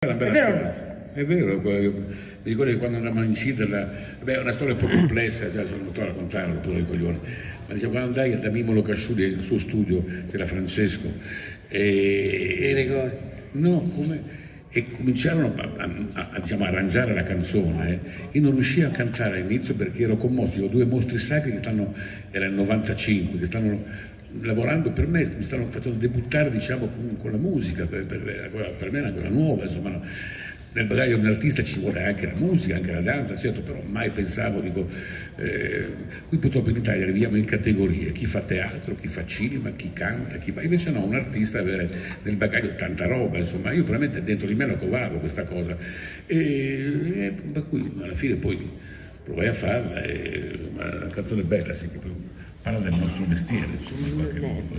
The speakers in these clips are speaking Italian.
È una bella storia. È vero, mi ricordo che quando andavamo a inciderla, è una storia un po' complessa, cioè, sono venuto a raccontarlo pure i coglioni, ma diciamo, quando andai da Mimolo Casciuli nel suo studio, c'era Francesco, e cominciarono diciamo, arrangiare la canzone, io non riuscivo a cantare all'inizio perché ero commosso. Ho due mostri sacri che era il 95, che stanno lavorando per me, mi stanno facendo debuttare, diciamo, con la musica, per me è una cosa nuova, insomma. No? Nel bagaglio di un artista ci vuole anche la musica, anche la danza, certo, però mai pensavo, dico, qui purtroppo in Italia arriviamo in categorie, chi fa teatro, chi fa cinema, chi canta, invece no, un artista avere nel bagaglio tanta roba, insomma, io probabilmente dentro di me lo covavo questa cosa, e da cui alla fine poi provai a farla, ma è una canzone bella, sì, che parla del nostro mestiere, insomma, in qualche modo,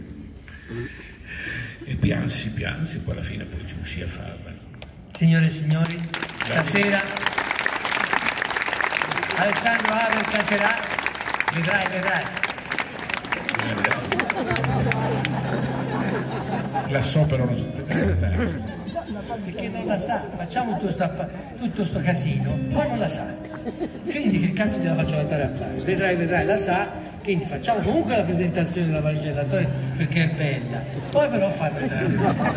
e piansi, poi alla fine poi ci riuscì a farla. Signore e signori, stasera Alessandro Havel canterà, vedrai. La so però non so. Perché non la sa, facciamo tutto sto casino, poi non la sa. Quindi che cazzo gliela faccio cantare a fare? Vedrai, la sa, quindi facciamo comunque la presentazione della valigia dell'attore perché è bella. Poi però fai vedrai.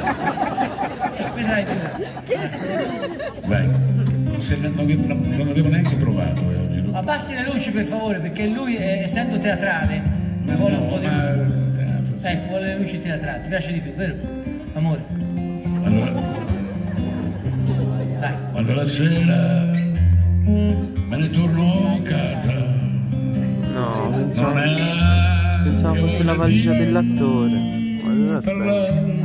Dai, non avevo neanche provato oggi. No? Abbassi le luci per favore, perché lui, essendo teatrale, vuole un po' di più. Sì. Ecco, vuole le luci teatrali, ti piace di più, vero? Amore? Dai. Quando la sera me ne torno a casa. No, pensavo fosse la valigia dell'attore. Ma allora aspetta.